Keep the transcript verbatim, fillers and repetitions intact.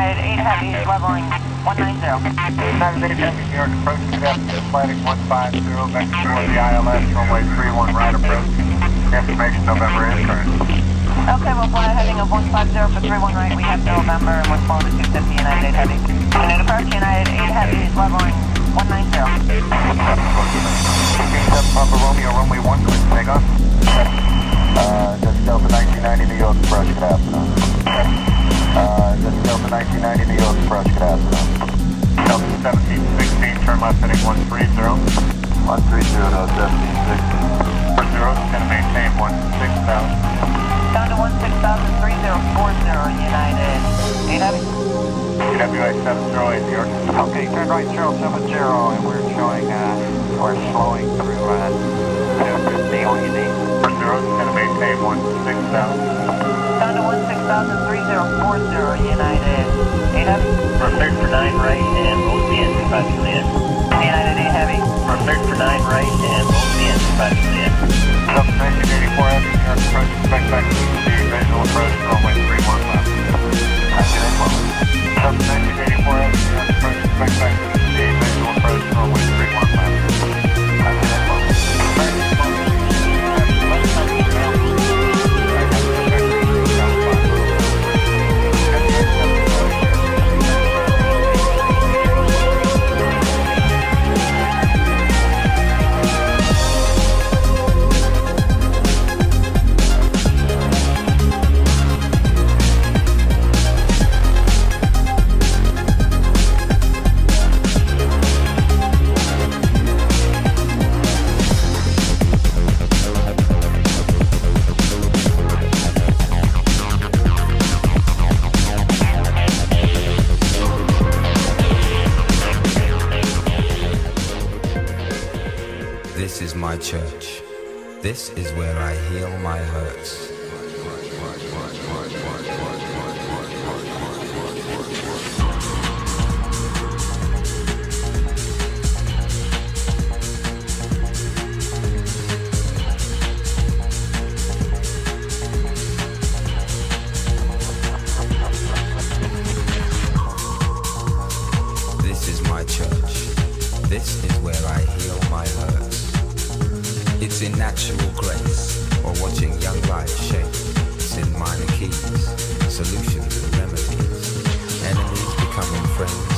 United eight Heavy, leveling one nine zero. United eight Heavy, New York approach, cadet, planning one five zero, vector toward the I L S, runway three one right approach. Information November is current. Okay, we'll fly a heading of one five zero for three one right. We have November and we're flowing to two fifty United eight Heavy. Unit approach, United eight Heavy, leveling one nine zero. seven Papa Romeo, runway one, clear for takeoff. Uh, just Delta nineteen ninety, New York approach, good afternoon. Uh, just Delta nineteen ninety, New York approach, good afternoon. Delta seventeen sixteen, turn left heading one three zero. one three zero, no, seventeen sixteen. four zero, it's going to maintain one six thousand. Down to one six thousand three zero four zero, United eight Heavy. U W A seven zero eight, New York. Okay, turn right zero seven zero, and we're showing, uh, we're slowing through, uh, two fifty, all you need. four zero, it's going to maintain one six thousand. Down to one six thousand three zero four zero, United eight Heavy. For third for nine right and both the engine five clear. United eight Heavy. For third for nine right and both the engine five clear. Delta nineteen eighty-four Heavy, New York approach, expect back to the visual approach, runway three one left. Delta nineteen eighty-four Heavy, New York approach, expect back to the visual approach, runway three one left. This is my church. This is where I heal my hurts. This is my church. This is where I heal my hurts. It's in natural grace, or watching young life shape. It's in minor keys, solutions and remedies. Enemies becoming friends.